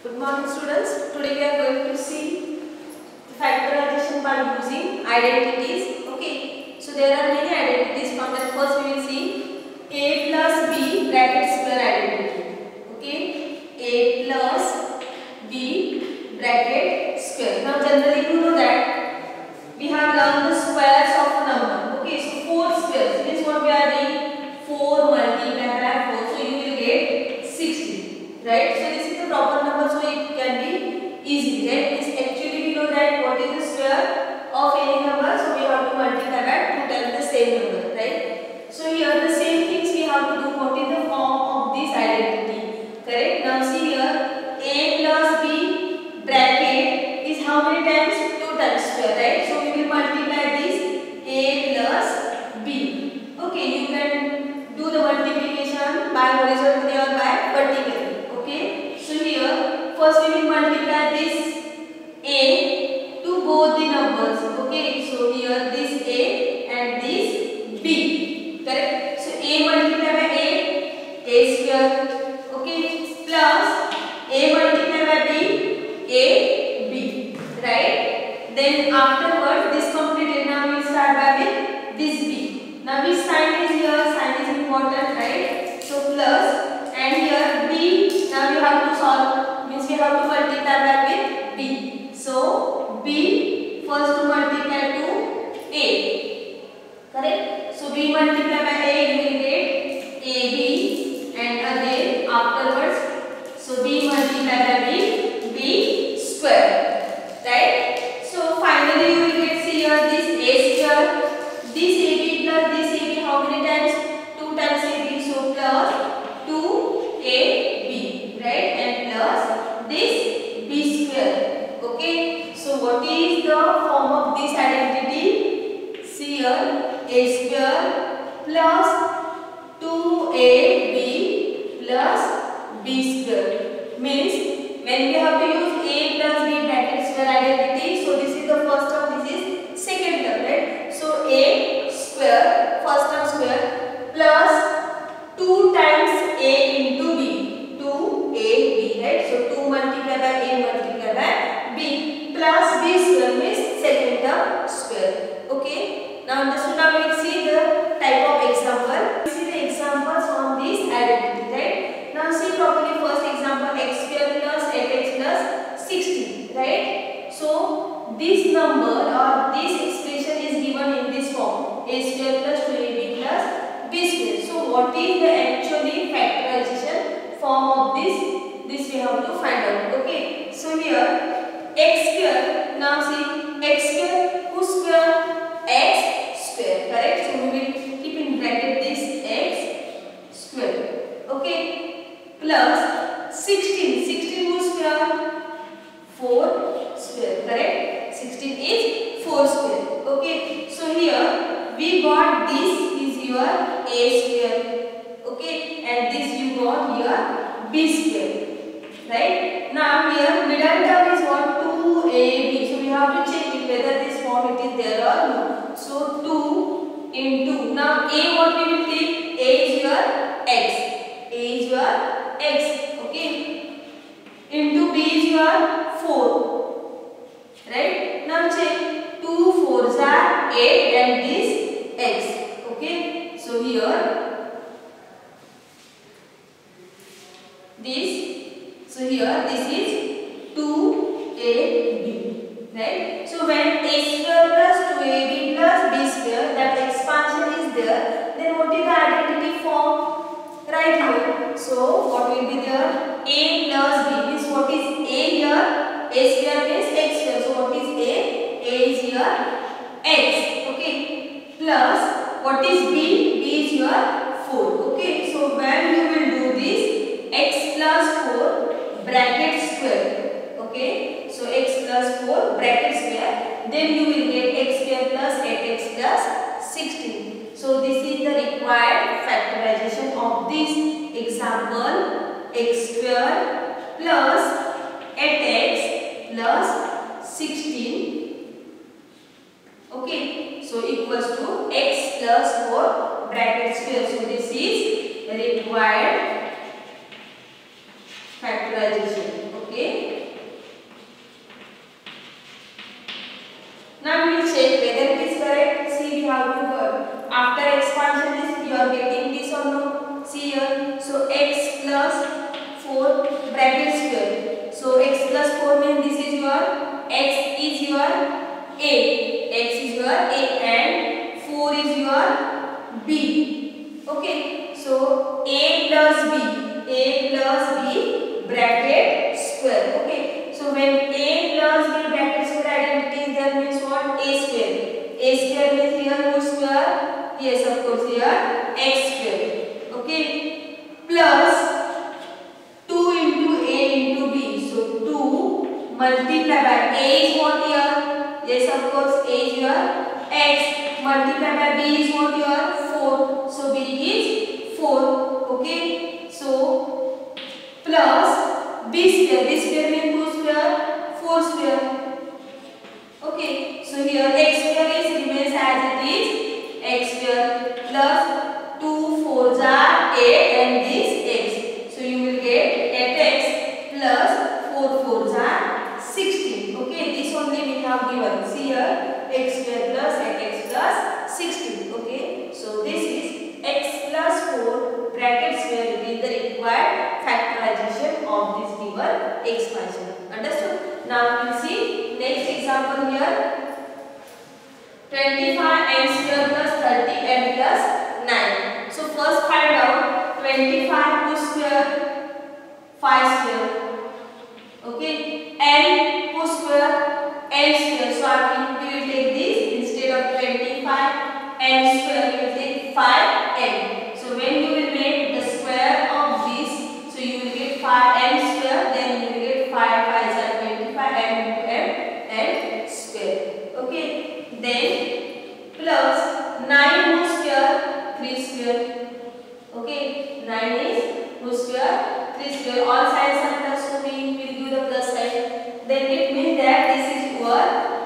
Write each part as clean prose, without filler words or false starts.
Good morning students. Today we are going to see factorization by using identities. Okay. So there are many identities. From that first we will see a plus b bracket square identity. Okay. A plus b bracket square. Now generally you know that we have learned the squares of a number. Okay. So 4 squares. This is what we are doing. 4 multiplied by 4. So you will get 60. Right. So this is the proper number. So it can be easy. Right. It's actually we know that what is the square of any number. So we have to multiply by 2 times the same number. Right. So here the same things we have to do. What is the form of this identity? Correct. Now see here a plus b bracket is how many times? 2 times square. Right. So we will multiply this a plus b. Okay. You can do the multiplication by horizontally or by vertically. Okay. So here first we will multiply this a to both the numbers. Okay. So here this a and this b. Correct. So a multiplied by a square. Okay. Plus a multiplied by b. Right. Then afterwards this completed. Now we will start by with this b. Now which sign is here? Sign is important. Right. So plus and here b. Now we have to solve. Means we have to multiply by with b. So b first to multiply to a. Correct. So b multiply by a, you will get ab, and again afterwards so b multiply by b square. Right. So finally you will get see here this a square, this ab plus this ab, how many times? 2 times ab. So plus 2ab, right, and plus this b square. Okay. So what is the form of this identity? See here a square plus 2ab plus b square. Means when we have to use a plus b bracket square identity, so this is the first term, this is second term, right? So a square, first term square, plus 2 times a into b, 2ab, right? So 2 multiplied by a multiplied by b plus b square means second term square. Okay. Now understood. Now we will see the type of example. We see the examples on this identity, right? Now see properly first example, x square plus 8x plus 16, right? So this number or this expression is given in this form, a square plus 2ab plus b square. So what is the actually factorization form of this? This we have to find out. Okay. So here x square. Now see x square, whose square? X square. Correct. So we will keep in bracket this x square. Okay. Plus 16. 16 whose square? 4 square. Correct. 16 is 4 square. Okay. So here we got this is your a square. Okay. And this you got here b square. Right. Now here middle term is what? 2ab. So we have to check it whether this form it is there or no. So 2 into, now a what we will take? A is your x. A is your x. Okay. Into b is your 4. Right. Now check 2 4s are 8 and this x. Okay. So here this. So here this is 2ab. Right. So when a square plus 2ab plus b square, that expansion is there, then what is the identity form? Right here. So what will be there? A plus b means what is a here? A square means x square. So what is a? A is here x. Okay. Plus what is b? B is here 4. Okay. So when you will do this x plus 4 bracket square. Okay. So x plus 4 bracket square, then you will get x square plus 8x plus 16. So this is the required factorization of this example, x square plus 8x plus 16. Okay. So equals to x plus 4 bracket square. So this is required factorization. Okay. plus b, a plus b bracket square. Okay, so when a plus b bracket square identity is there means what? A square. A square means here whose square? Yes, of course here x square. Okay, plus 2 into a into b. So 2 multiplied by a is what here? Yes, of course a is here x multiplied by b is what here? 4. So b is 4. Okay, so plus b square. B square means whose square? 4 square. Okay, so here x square is remains as it is x square plus 2 4s are 8 and this x. So you will get 8x plus 4 4s are 16. Okay, this only we have given. See here x square plus 8x plus 16. Okay, so this is x plus 4 bracket square. It is the required factorization of this given expansion. Understood? Now we will see next example here. 25n square plus 30n plus 9. So first find out 25 whose square? 5 square. Okay, n whose square? N square. So we will take this instead of 25 n square we will take 5n. So when you will make the square of this, so you will get 5n square, then you will get 5 5s are 25 n into n square. Okay, then plus 9 whose square? 3 square. Okay, 9 is whose square? 3 square. All sides are plus, so we will give the plus sign. Then it means that this is your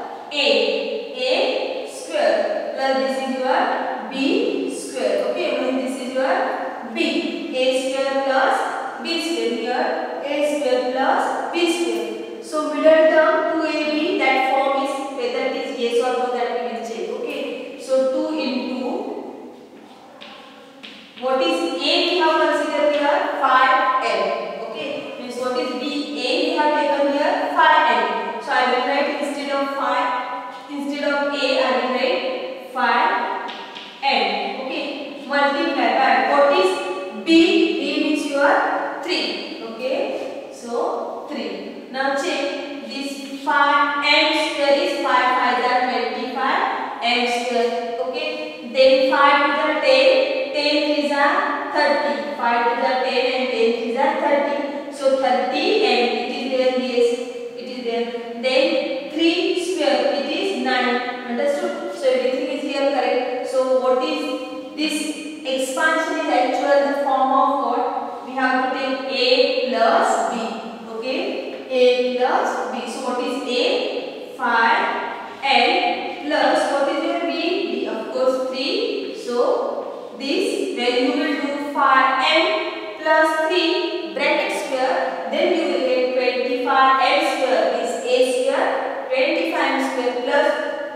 a square plus this is your b square. Okay, when this is your b, a square plus b square. Here a square plus b square. So middle term 2ab, that form is whether it is yes or no, that we will check. Okay, so 2 into what is a we have considered here? 5n. Okay, means what is b? A we have taken here 5n. So I will write instead of 5, instead of a I will write 5n. Okay, multiply by what is b? B means your 3. Okay, so 3. Now check this 5n square is 5 5 are 25 n square. Okay, then 5 to the 10, 10 is a 30. 5 to the 10 and 10 is a 30. So 30 and it is there, yes, it is there. Then 3 square, it is 9. Understood? So everything is here correct. So what is this expansion is actually the form of what? We have to take a plus b. Okay, a plus b. So what is a? 5 n plus what is your b? B of course 3. So this when you will do 5n plus 3 bracket square, then you will get 25n square is a square, 25 square plus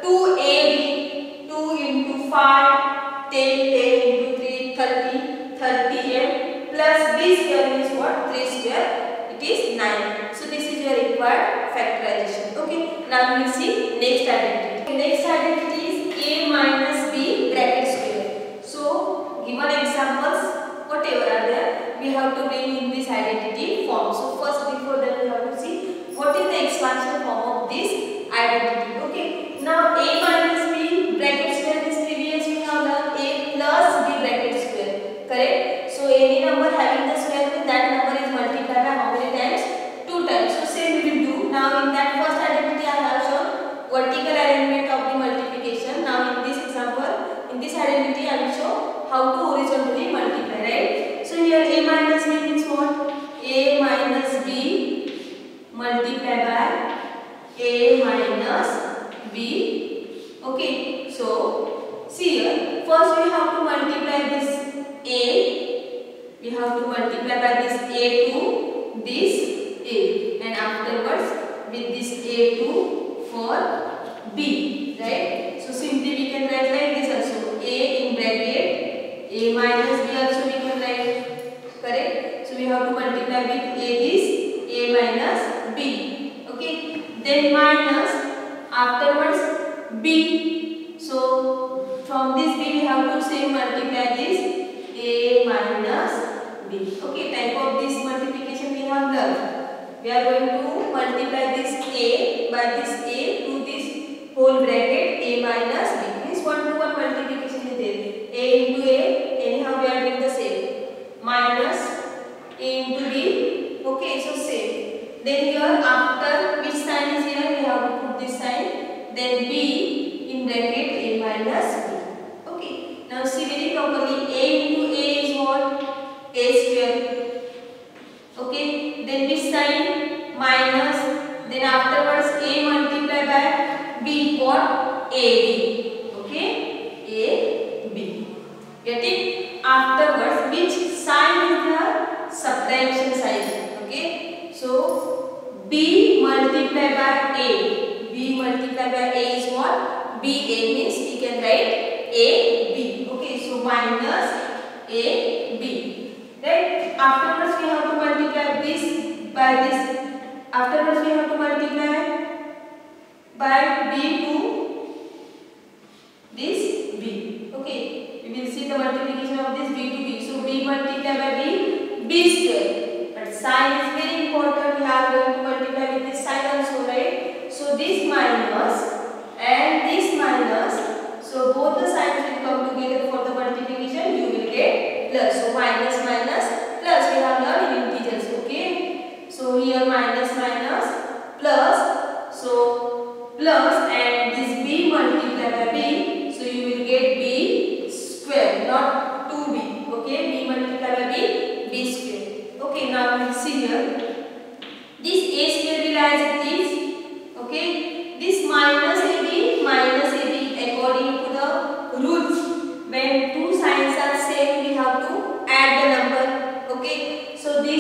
2ab, 2 into 5, 10, 10 into 3, 30, 30n plus b square means what? 3 square, it is 9. So this is your required factorization. Okay, now we will see next identity. Next identity is a minus b bracket square. So given examples whatever are there, we have to bring in this identity form. So first before that we have to see what is the expansion form of this identity. Okay, now a minus b bracket square is previous we have learned a plus b bracket square. Correct? So any number having the square root, that number is multiplied by how many times? 2 times. So same we will do. Now in that first identity I have shown vertical arrangement of the multiplication. Now in this example, in this identity I will show how to horizontally multiply, right? So here a minus b means what? A minus b multiplied by a minus b. Okay, so see here, first we have to multiply this a. We have to multiply by this a to this a, and afterwards with this a2 for b, right? So simply we can write like this also, a in bracket a minus b also we can write, correct? So we have to multiply with a this a minus b. Okay, then minus afterwards b. So from this b we have to say multiply this a minus b. B. Okay, type of this multiplication we have learned. We are going to multiply this A by this A to this whole bracket A minus B. Means 1 to 1 multiplication is there. A into A, anyhow we are doing the same. Minus A into B. Okay, so same. Then here after which sign is here, we have to put this sign. Then B in bracket A minus B. Okay, now see very properly. A into A is what? A square. Okay, then which sign? Minus. Then afterwards A multiplied by B, what? AB. Okay, AB. Get it? Afterwards which sign is the subtraction sign? Okay, so B multiplied by A. B multiplied by A is what? BA means we can write AB. Okay, so minus AB. Right? Afterwards we have to multiply this by this. Afterwards we have to multiply by B to this B. Okay. We will see the multiplication of this B to B. So B multiplied by B, B square. But sign is very important. We are going to multiply with this sign also, right? So this minus and this minus. So both the signs will come together for the multiplication. You will get plus. So minus minus plus. We have learned in integers. Okay. So here minus minus plus. So plus and this B multiplied by B. So you will get B square, not 2B. Okay. B multiplied by B, B square. Okay. Now we will see here. This A square will as it is. Okay. This minus AB according to the rules. When two signs are same, we have to add the number. Okay. So this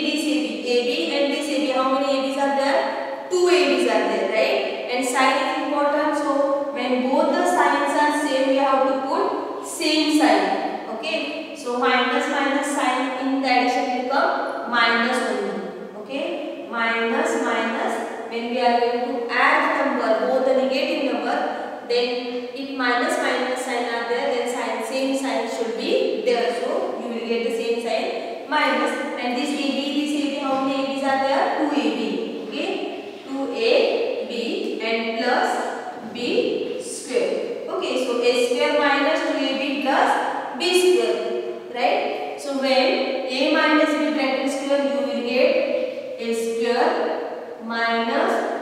AB and this AB. How many ABs are there? 2 ABs are there, right? And sign is important. So when both the signs are same, we have to put same sign. Okay. So minus minus sign in the addition will come minus only. Okay. Minus minus. When we are going to add the number, both the negative number, then if minus minus sign are there, then sign same sign should be there. So you will get the same sign minus. And this AB, how many ABs are there? 2AB. Okay, 2AB and plus B square. Okay, so A square minus 2AB plus B square. Right? So when A minus B bracket square, you will get A square minus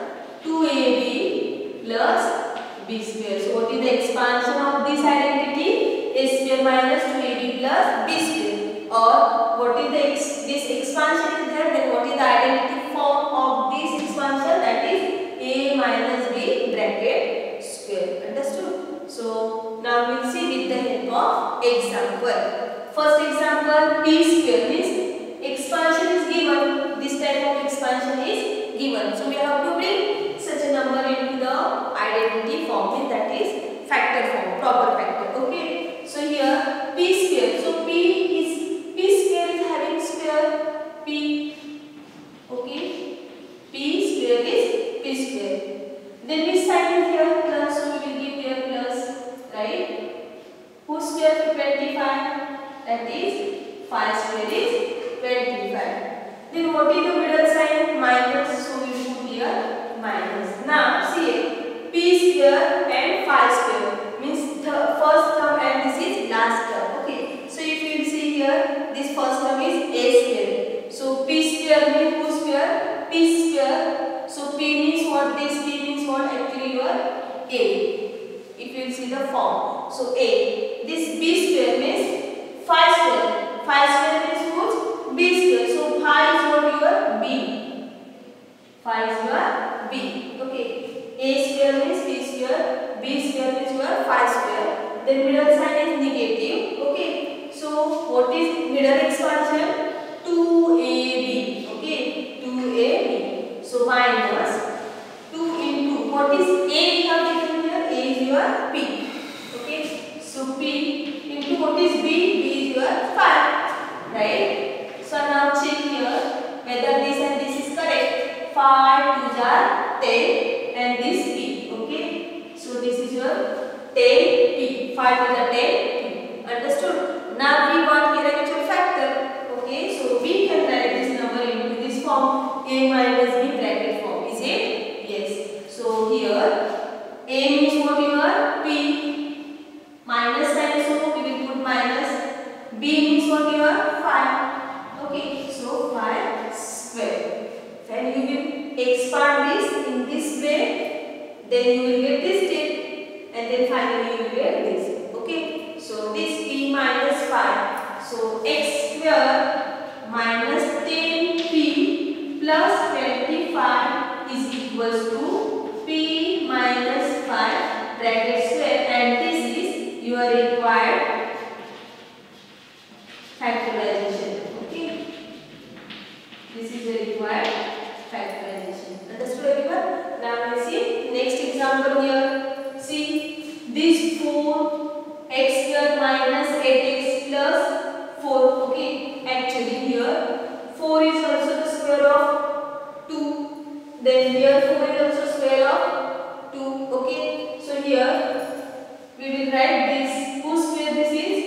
2AB plus B square. So what is the expansion of this identity? A square minus 2AB plus B square. Or what is the this expansion is there, then what is the identity form of this expansion? That is A minus B bracket square. Understood? So now we will see with the help of example. First example, P square means expansion is given. This type of expansion is given. So we have to bring such a number into the identity form, that is factor form, proper factor. Okay. So here P square. So P square is having square P. Okay. P square is P square. Then which sign is here? Plus. So we will give here plus. Right. Whose square is 25? That is 5 square is 25. Then what is the middle sign? Minus. So we will put here minus. Now see P square and 5 square means the first term and this is last term. Okay. So if you see here, this first term is A square. So P square means whose square? P square. So P means what? This P means what? Actually your A. If you see the form. So A. This B square means 5 square. 5 square means whose? B square. So 5 is what your B. 5 is your B. Okay. A square means B square. B square means your 5 square. Then middle sign is negative. Okay. So what is middle expansion? 2AB. Okay. 2AB. So minus 2 into what is A we have taken here? A is your P. Okay. So P into what is B? B is your 5. Right. So now check here whether this and this is correct. 5 2s are 10 and this P. Okay. So this is your 10P. 5 to the 10P. Understood? Now we want here actual factor. Okay. 4 is also the square of 2. Then here 4 is also square of 2. Okay, so here we will write this. Whose square this is?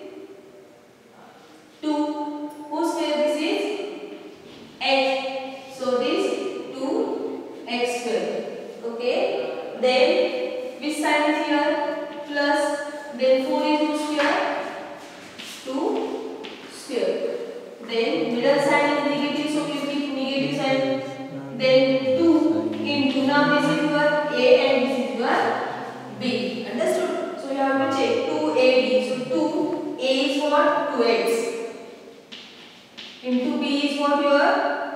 2. Whose square this is? X. So this 2x square. Okay, then which sign is here? Plus. Then 4 is whose square? 2 square. Then middle sign is negative, so we keep negative sign. Then 2 into, now this is your A and this is your B. Understood? So you have to check 2AB. So 2A is what? 2x. Into B is what? Your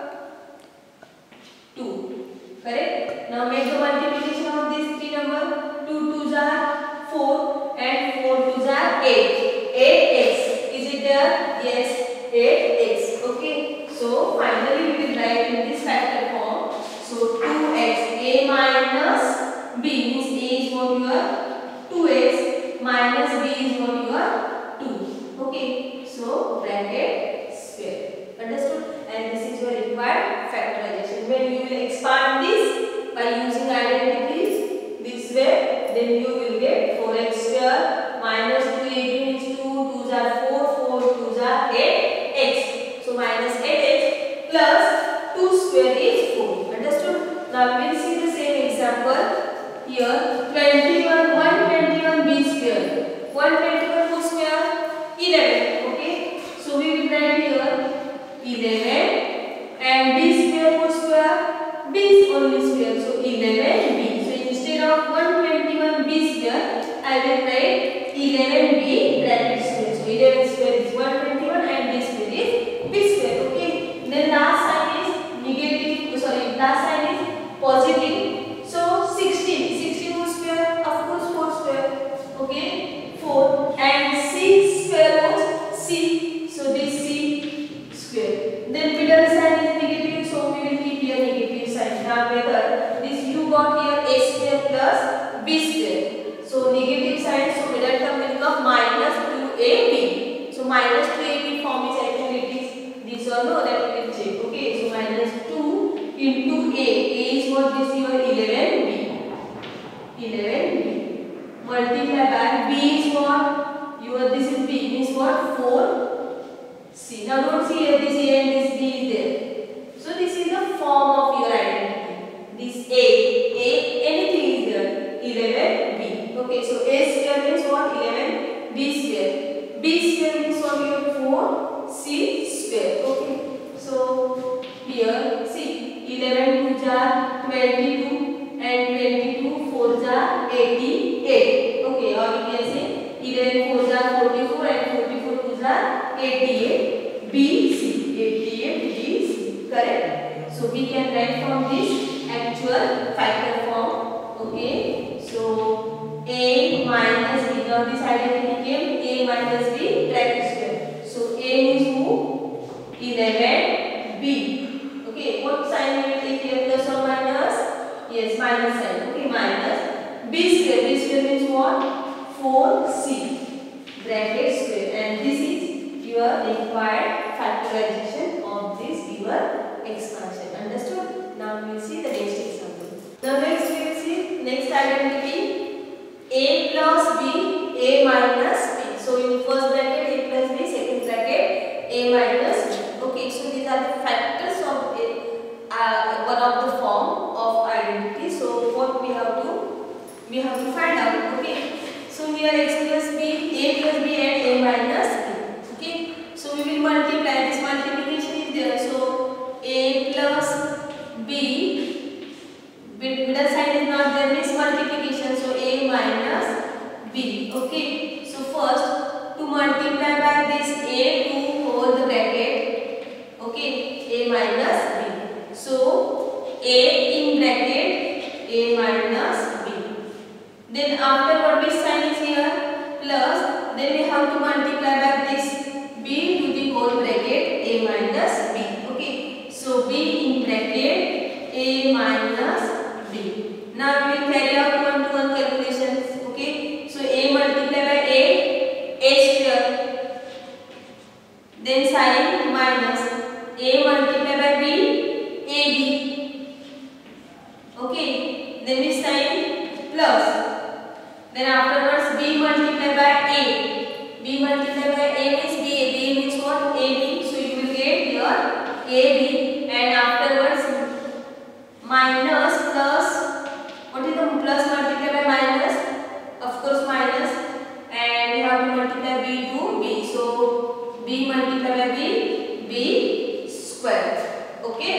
2. Correct? Now make the multiplication of these three numbers. 2 2s are 4 and 4 2s are 8. 8x. Is it there? Yes. 8x. Okay. So finally we will write in this factor form. So 2x. A minus B means A is what your 2x minus B is what your 2. Okay. So bracket square. Understood? And this is your required factorization. When you will expand this by using identities this way, then you will get 4x square minus 2ab means 2 2s are 4 4 2s are 8x. So minus 8x plus 2 square is 4. Understood? Now we will see the same example here. 121b square. 121 whose square? 11. Okay. So we will write here 11 and b square whose square? B is only square. So 11b. So instead of 121b square, I will write 11b bracket square. So 11 square is 121 and b square is b square. Okay. Then last sign is negative. Sorry, last sign is positive. So 16. 16 whose square? Of course 4 square. Okay. 4 and c square was c. So this c square. Then middle sign is negative. So we will keep here negative sign. Now whether this you got here a square plus b square. So negative sign. So middle term will become minus 2ab. So minus 2ab form is actually it is this or no, that we will check. Okay. So minus 2 into a. A is what? This is your 11b. 11b. Multiply by b is what? Your this is b means what? 4c. Now don't see here this a and this b is there. So this is the form of your identity. This a anything is there. 11b. Okay, so a square means what? 11b square. B square means what? Your 4c square. Okay. So here see 11 2s are 22 and 22 4s are 88. Okay, or you can say 11 4s are 44 and 44 2s are 88. BC. 88 BC. Correct? So we can write from this actual factor form. Okay. So A minus B. Now this identity came A minus B bracket square. So A means who? 11B. Okay. What sign we will take here? Plus or minus? Yes, minus sign. Okay, minus B square. B square means what? 4C bracket square. And this is your required factorization of this given expansion. Understood? Now we will see the next example. Now next we will see next identity a plus b, a minus b. So in first bracket a plus b, second bracket a minus b. Okay, so these are the factors of one of the form of identity. So what we have to find out. Okay, so here x plus b, a plus b and a minus b. Okay, so we will multiply. This multiplication is there. So a plus b, middle sign is not there, means multiplication. So a minus b. Okay, so first to multiply by this a to hold the bracket. Okay, a minus b. So a in bracket a minus b. Then after what this sign is here plus, then we have to multiply by this b to the whole bracket a minus b. Okay, so b in bracket a minus b. Now we will carry out one-to-one calculations. Okay, so a multiplied by a square. Then sign minus a A multiplied by B, AB. Okay, then we sign plus. Then afterwards B multiplied by A. B multiplied by A means B. B means what? AB. So you will get here AB, and afterwards minus plus. What is the plus multiplied by minus? Of course minus. And we have to multiply B to B. So B multiplied by B, B square. Okay.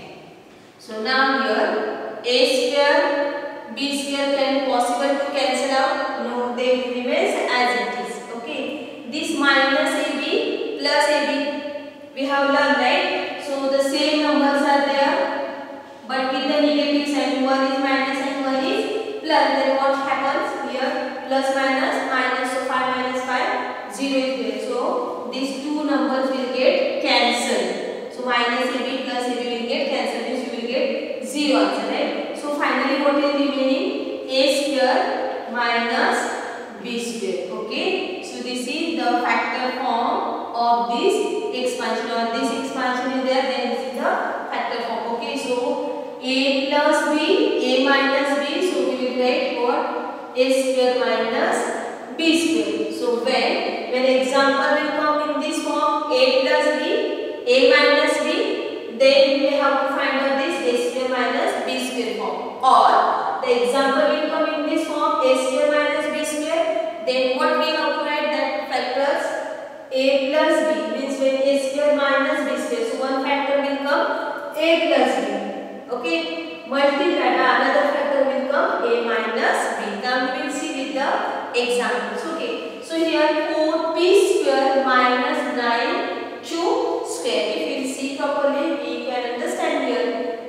So now here A square, B square can possible to cancel out? No, they remains as it is. Okay. This minus AB plus AB we have learned, right? So the same numbers are there, but with the negative sign. One is minus and one is plus. Then what happens here? Plus minus minus. So 5 minus 5, 0 is there. So these two numbers will get cancelled. So minus AB plus AB will get cancelled. Means you will get 0 answer, right? So finally what is remaining? A square minus B square. Okay. So this is the factor form of this expansion. Or this expansion is there, then this is the factor form. Okay. So A plus B, A minus B. So we will write what? A square minus B square. So when example will come in this form, A plus B, A minus B, then we have to find out this A square minus B square form. Or the example will come in this form, A square minus B square, then what we have to write? That factors A plus B means when A square minus B square. So one factor will come A plus B. Okay. Multiply, another factor will come A minus B. Now we will see with the examples. Okay. So here 4p square minus 9q square. If we see properly, we can understand here.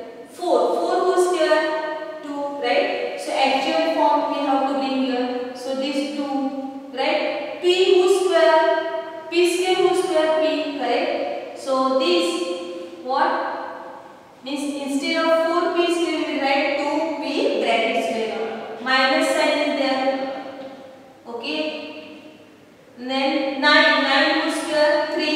4 whole square, 2, right? So actual form we have to bring here. So this 2, right? P whole square, p square whole square, p, correct? So this what? Means instead of 4p square we will write 2p bracket square. Minus sign is there. Okay. Then 9 whole square, 3,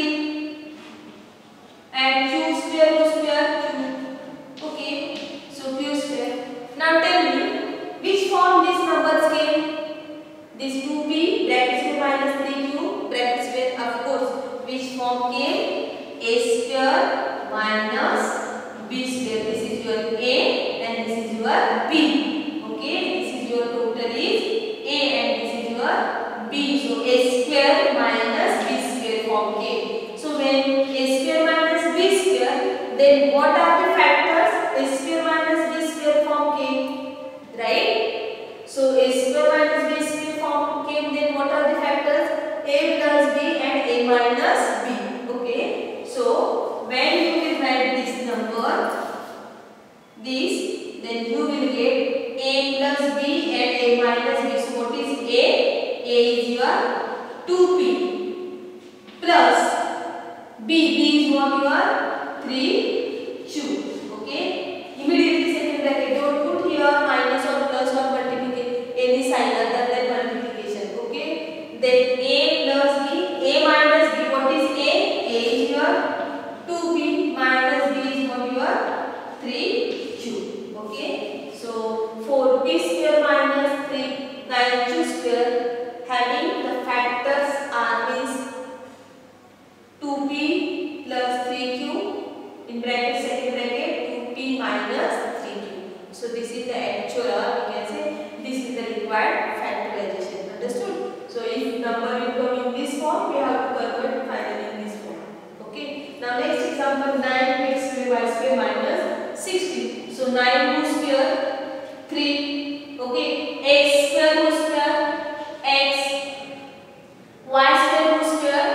and q square whole square, 2. Okay. So q square. Now tell me which form these numbers came? This 2p bracket square minus 3q bracket square. Of course, which form came? A square minus B square. This is your A and this is your B. Okay, this is your total is A and this is your B. So A square minus B square form came. So when A square minus B square, then what are the factors? A square minus B square form came, right? So A square minus B square form came. Then what are the factors? A plus B and A minus B. Okay. So when you will write this number, this, then you will get A plus B and A minus B. So what is A? A is your 2p plus B. B is what your 3q. Okay. Immediately second bracket. Don't put here minus or plus or multiplication, any sign other than multiplication. Okay. Then A plus B, A minus B. What is A? A is your 2p minus B is what your 3q. Okay. So 4p square minus 9q square having the factors are means 2p plus 3q in bracket second bracket 2p minus 3q. So this is the actual, we can say this is the required factorization. Understood? So if number will come in this form, we have to convert finally in this form. Okay. Now next example, 9x square y square minus 16. So 9 whole square, 3. Okay. X square whole square, x. Y square whole square,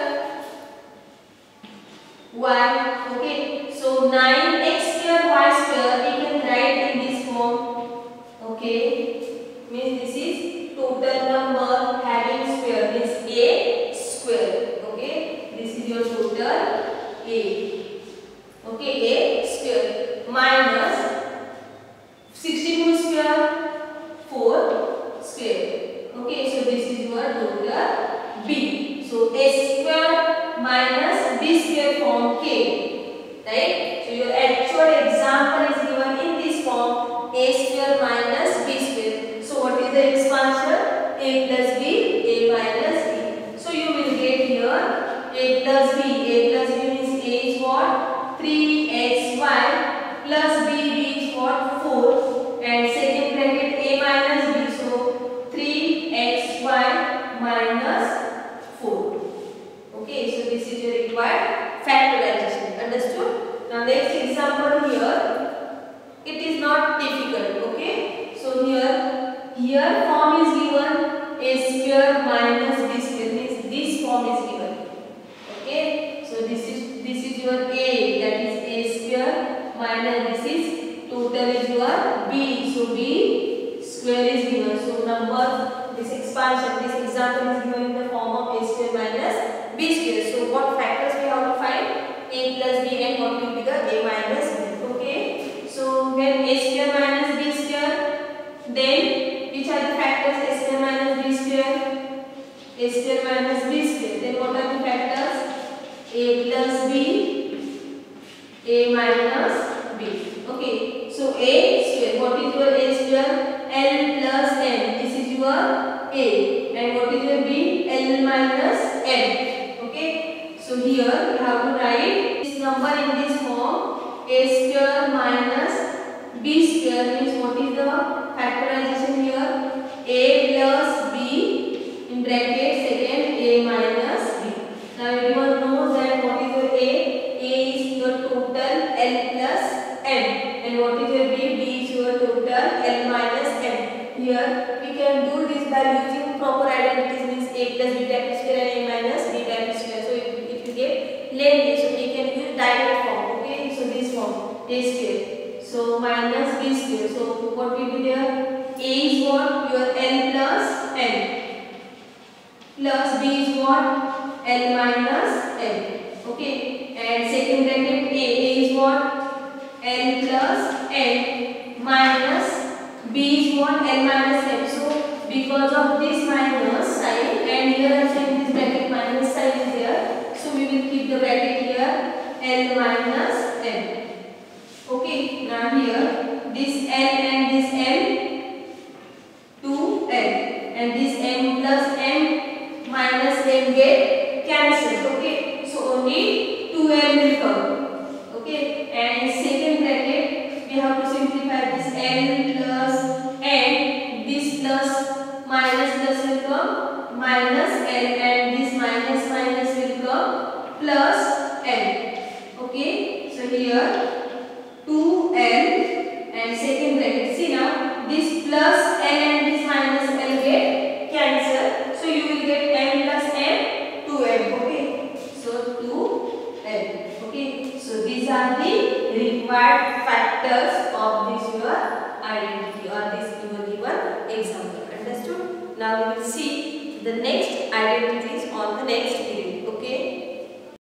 y. Okay. So 9x square y square we can write in this form. Okay. Means this is total number having square, means A square. Okay. This is your total A. Okay. A square minus 16 whole square, 4 square. Okay. So this is your total B. So A square minus B square form came. right? So your actual example is given in this form, a square minus b square. So what is the expansion? A plus b, a minus b. So you will get here a plus b. A plus b means a is what? 3xy plus b is what? 4. And second bracket a minus b. So 3xy minus 4. Okay, so this is your required factorization. Understood? Now next example here. It is not difficult. Okay. So here form is given a square minus b square means this form is given. Okay. So this is your a, that is a square minus this is total is your b. So b square is given. So number this expansion, this example is given in the form of a square minus b square. So what factors we have to find? A plus b and what will be the a minus b. Okay. So when a square minus b square, then which are the factors? A square minus b square, a square minus b square. Then what are the factors? A plus b, a minus b. Okay. So a square. What is your a square? L plus m. This is your a. And what is your b? L minus m. Okay. So here we have to write this number in this form. A square minus b square means what is the factorization here? A plus b in bracket second a minus b. Now everyone knows that what is your a? A is your total L plus m. And what is your b? B is your total L minus m. Here we can do this by using proper identities means a plus b bracket square and a minus b bracket square. So if you get lengthy, so we can use direct form. Okay, so this form a square. So minus b square. So what will be there? A is what? Your L plus m. Plus b is what? L minus m. Okay, and second bracket a is what? L plus m minus b is what? L minus m. So because of this minus sign and here I am saying this bracket minus sign is there. So we will keep the bracket here L minus m. Okay, now here this L and this m 2 m and this m plus m minus m get cancelled. Okay, so only 2m will come. Okay, and in second bracket we have to simplify this L plus m. This plus minus plus will come minus L and this minus minus will come plus m. Okay, so here 2m and second bracket. See now this plus l and this minus l get cancelled. So you will get m plus m 2m. Okay, so 2m. Okay, so these are the required factors of this your identity or this your given example. Understood? Now we will see the next